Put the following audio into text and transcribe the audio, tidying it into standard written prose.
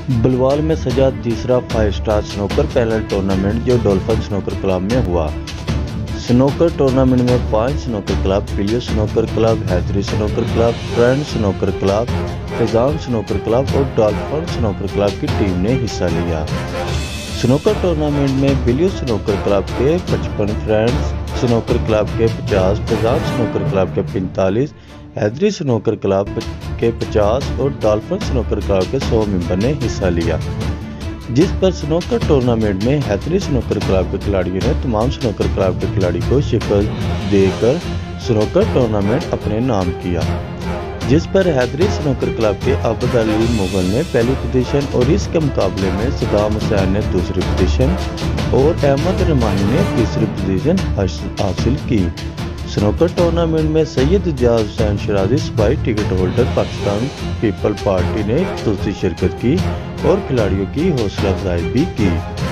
बलवाल में सजा तीसरा 5 स्टार स्नूकर पैनल टूर्नामेंट जो डॉल्फिन स्नूकर क्लब में हुआ। स्नूकर टूर्नामेंट में 5 स्नूकर क्लब, पिलियो snooker club, Haidari snooker club, friend snooker club, Faizan snooker club और डॉल्फिन स्नूकर क्लब की टीम ने हिस्सा लिया। स्नूकर टूर्नामेंट में बिलियो स्नूकर क्लब के 55, फ्रेंड्स स्नूकर क्लब के 50, फैजान स्नूकर क्लब के 45, हैदरी स्नूकर क्लब के 50 और डॉल्फिन स्नूकर क्लब के 100 मेंबर ने हिस्सा लिया, जिस पर स्नूकर टूर्नामेंट में हैदरी स्नूकर क्लब के खिलाड़ियों ने तमाम स्नूकर क्लब के खिलाड़ी को शिकस्त देकर स्नूकर टूर्नामेंट अपने नाम किया, जिस पर हैदरी स्नूकर क्लब के अब्द अली मुगल ने पहली पोजीशन और इसके मुकाबले में सदाम हुसैन ने दूसरी पोजीशन और अहमद रमानी ने तीसरी पोजीशन हासिल की। स्नूकर टूर्नामेंट में सैयद इजाज हुसैन शराजी सिपाही ticket holder Pakistan people party ने दूसरी शिरकत की और खिलाड़ियों की हौसला अफजाई भी की।